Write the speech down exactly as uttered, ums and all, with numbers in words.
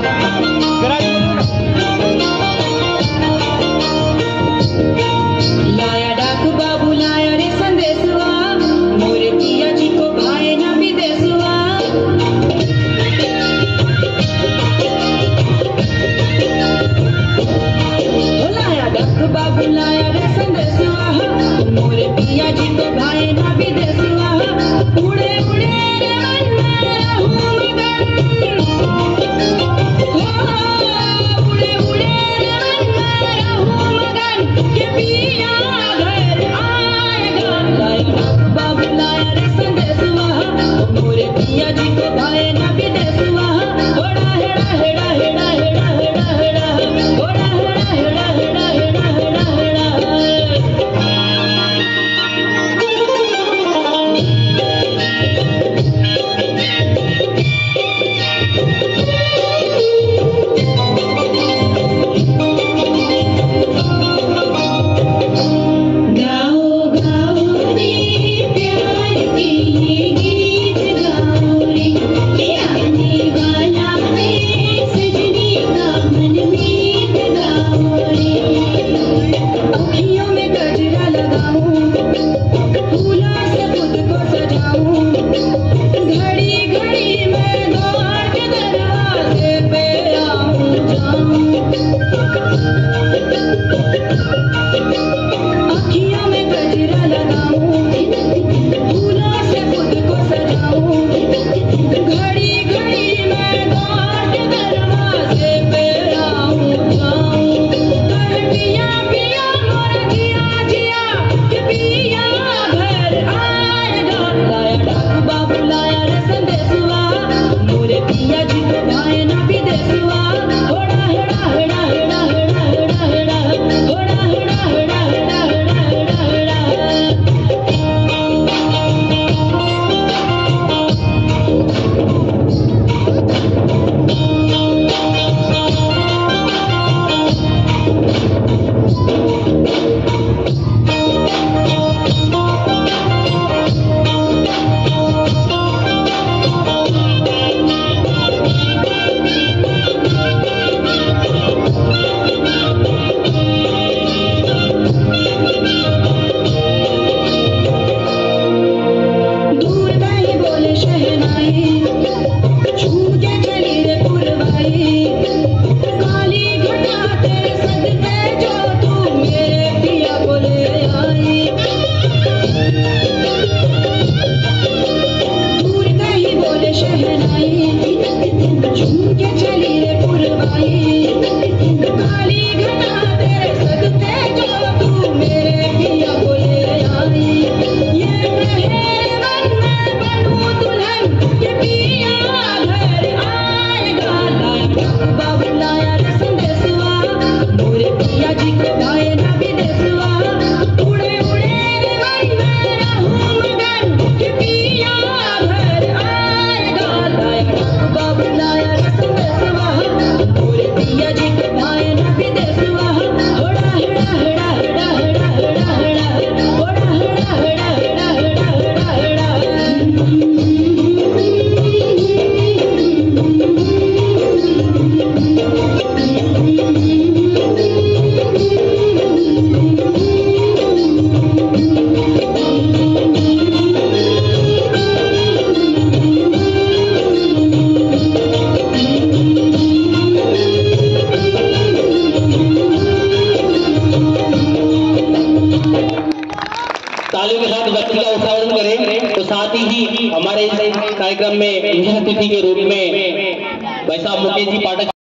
लाया डाक बाबू लाया रे संदेशवा, मोरे पिया जी को भाए ना विदेशवा। लाया डाक बाबू लाया रे संदेशवा, मोरे पिया जी को भाए ना विदेशवा। उड़े उड़े रे मन में रहूं मगन, उड़े उड़े रे मन में रहूं मगन, के पिया घर आएगा। लाया डाक बाबू लाया रे संदेशवा, मोरे पिया जी को भाए ना विदेशवा। होड़ा हेड़ा हेड़ा हेड़ा हेड़ा हेड़ा हेड़ा, होड़ा हेड़ा हेड़ा हेड़ा हेड़ा हेड़ा हेड़ा। गाओ गाओ रे प्यार के ये गीत गाओ रे, ये आने वाला है सजनी का मनमीत गाओ रे। अखियों में गजरा लगाऊं, फूलों से खुद को सजाऊं, घड़ी घड़ी मैं दौड़ के दरवाजे पे आऊं जाऊं। अखियों में गजरा लगाऊं, फूलों से खुद को सजाऊं, घड़ी घड़ी मैं दौड़ के दरवाजे पे आऊं जाऊं। कर पिया पिया मोर जिया जिया, कि पिया घर आएगा। लाया डाक बाबू लाया रे संदेशवा, मोरे पिया जी को भाए ना विदेशवा। होड़ा हेड़ा हेड़ा हेड़ा हेड़ा हेड़ा हेड़ा, होड़ा हेड़ा हेड़ा हेड़ा हेड़ा हेड़ा हेड़ा। दूर कहीं बोले शहनाई, झूम के चली रे पुरवाई। काली घटा तेरे सदके जो तू मेरे पिया को ले आई। दूर कहीं बोले शहनाई, झूम के चली रे पुरवाई। काली घटा तेरे सदके जो तू मेरे पिया को ले आई। ये कहे मन में बनूं दुल्हन, के पिया घर आएगा। लाया डाक बाबू लाया रे संदेशवा, मोरे पिया जी को भाए ना विदेशवा। उड़े उड़े रे मन में रहूं मगन, के पिया घर आएगा। लाया डाक बाबू लाया रे संदेशवा, मोरे पिया जी को भाए ना विदेशवा। होड़ा हेड़ा हेड़ा हेड़ा हेड़ा हेड़ा हेड़ा, होड़ा हेड़ा हेड़ा हेड़ा हेड़ा हेड़ा हेड़ा। तालियों के साथ बच्ची का उत्साह करें। तो साथ ही हमारे इस कार्यक्रम में विशेष अतिथि के रूप में भाई साहब मुकेश जी पाठक